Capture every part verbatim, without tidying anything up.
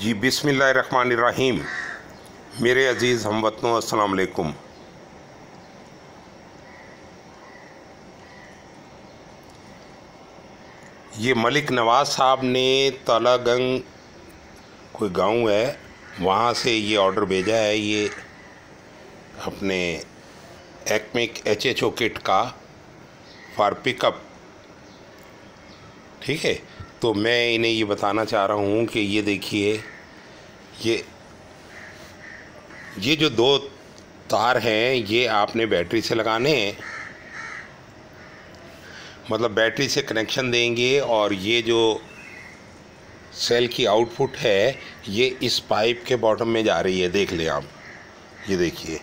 जी बिस्मिल्लाहिर्रहमानिर्रहीम। मेरे अज़ीज़ हमवतनों, अस्सलाम वालेकुम। ये मलिक नवाज़ साहब ने तलागंग कोई गांव है, वहाँ से ये ऑर्डर भेजा है। ये अपने एक्मिक एच एच ओ किट का फॉर पिकअप, ठीक है। तो मैं इन्हें ये बताना चाह रहा हूँ कि ये देखिए, ये ये जो दो तार हैं ये आपने बैटरी से लगाने हैं, मतलब बैटरी से कनेक्शन देंगे। और ये जो सेल की आउटपुट है ये इस पाइप के बॉटम में जा रही है, देख लें आप, ये देखिए,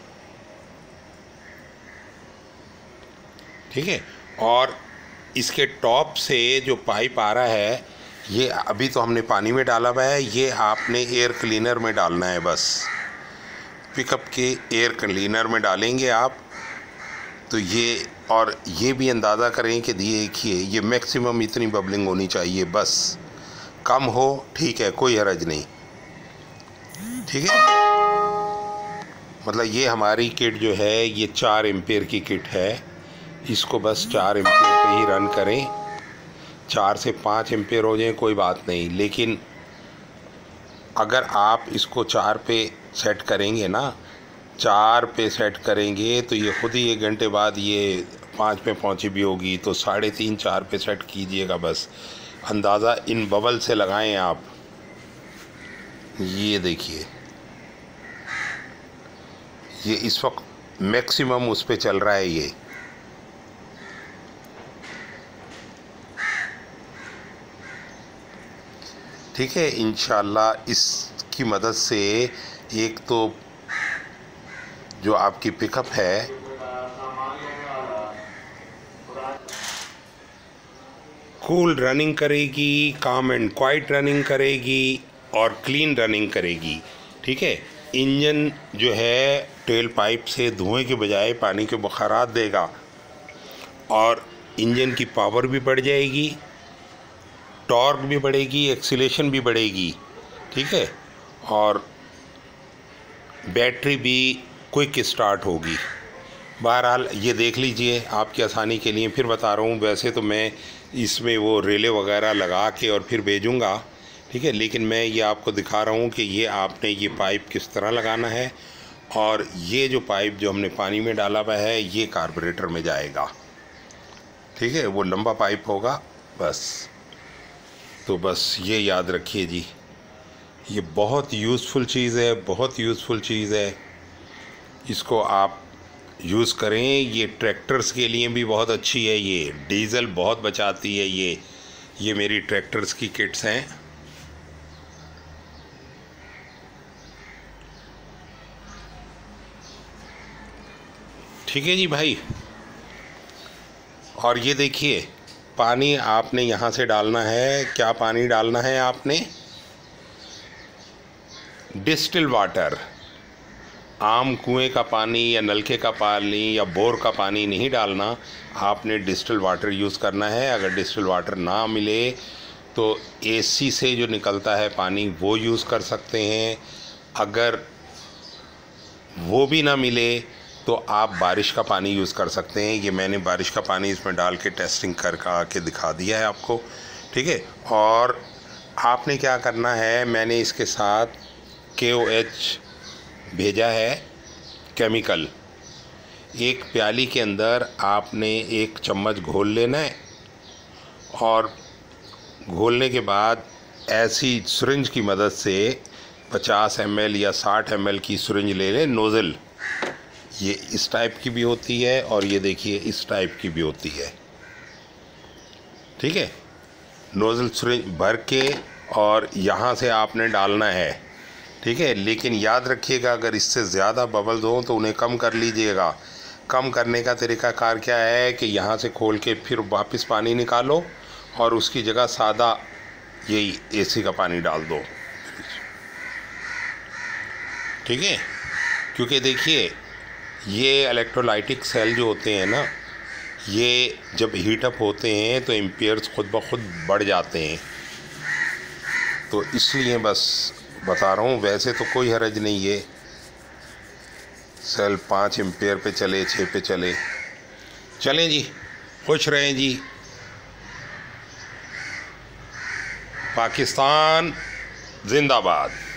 ठीक है। और इसके टॉप से जो पाइप आ रहा है ये अभी तो हमने पानी में डाला हुआ है, ये आपने एयर क्लीनर में डालना है। बस पिकअप के एयर क्लीनर में डालेंगे आप तो ये, और ये भी अंदाज़ा करें कि देखिए ये मैक्सिमम इतनी बबलिंग होनी चाहिए, बस कम हो ठीक है, कोई हर्ज नहीं, ठीक है। मतलब ये हमारी किट जो है ये चार एम्पेयर की किट है, इसको बस चार एम्पेयर पे ही रन करें। चार से पाँच एम्पेयर हो जाए कोई बात नहीं, लेकिन अगर आप इसको चार पे सेट करेंगे ना, चार पे सेट करेंगे तो ये खुद ही एक घंटे बाद ये पाँच पे पहुंची भी होगी। तो साढ़े तीन चार पे सेट कीजिएगा, बस अंदाज़ा इन बबल से लगाएं आप। ये देखिए, ये इस वक्त मैक्सिमम उस पे चल रहा है ये, ठीक है। इंशाल्लाह इसकी मदद से एक तो जो आपकी पिकअप है कूल रनिंग करेगी, काम एंड क्वाइट रनिंग करेगी और क्लीन रनिंग करेगी, ठीक है। इंजन जो है टेल पाइप से धुएं के बजाय पानी के बुखारात देगा और इंजन की पावर भी बढ़ जाएगी, टॉर्क भी बढ़ेगी, एक्सीलेशन भी बढ़ेगी, ठीक है। और बैटरी भी क्विक स्टार्ट होगी। बहरहाल ये देख लीजिए, आपकी आसानी के लिए फिर बता रहा हूँ। वैसे तो मैं इसमें वो रेले वगैरह लगा के और फिर भेजूँगा, ठीक है, लेकिन मैं ये आपको दिखा रहा हूँ कि ये आपने ये पाइप किस तरह लगाना है। और ये जो पाइप जो हमने पानी में डाला हुआ है ये कार्बोरेटर में जाएगा, ठीक है, वो लंबा पाइप होगा बस। तो बस ये याद रखिए जी, ये बहुत यूज़फुल चीज़ है, बहुत यूज़फुल चीज़ है, इसको आप यूज़ करें। ये ट्रैक्टर्स के लिए भी बहुत अच्छी है, ये डीज़ल बहुत बचाती है। ये ये मेरी ट्रैक्टर्स की किट्स हैं, ठीक है जी भाई। और ये देखिए, पानी आपने यहाँ से डालना है। क्या पानी डालना है आपने? Distil water. आम कुएं का पानी या नलके का पानी या बोर का पानी नहीं डालना, आपने डिस्टिल वाटर यूज़ करना है। अगर डिस्टिल वाटर ना मिले तो एसी से जो निकलता है पानी वो यूज़ कर सकते हैं। अगर वो भी ना मिले तो आप बारिश का पानी यूज़ कर सकते हैं। ये मैंने बारिश का पानी इसमें डाल के टेस्टिंग कर के दिखा दिया है आपको, ठीक है। और आपने क्या करना है, मैंने इसके साथ के ओ एच भेजा है केमिकल। एक प्याली के अंदर आपने एक चम्मच घोल लेना है और घोलने के बाद ऐसी सिरिंज की मदद से पचास एम एल या साठ एम एल की सिरिंज ले लें। नोज़ल ये इस टाइप की भी होती है और ये देखिए इस टाइप की भी होती है, ठीक है। नोज़ल सिरिंज भर के और यहाँ से आपने डालना है, ठीक है। लेकिन याद रखिएगा, अगर इससे ज़्यादा बबल्स हों तो उन्हें कम कर लीजिएगा। कम करने का तरीक़ाकार क्या है कि यहाँ से खोल के फिर वापस पानी निकालो और उसकी जगह सादा यही एसी का पानी डाल दो, ठीक है। क्योंकि देखिए ये इलेक्ट्रोलाइटिक सेल जो होते हैं ना, ये जब हीटअप होते हैं तो एम्पियर्स खुद ब खुद बढ़ जाते हैं। तो इसलिए बस बता रहा हूँ, वैसे तो कोई हरज नहीं है, सेल पाँच एम्पेयर पे चले, छः पे चले, चलें जी, खुश रहें जी। पाकिस्तान जिंदाबाद।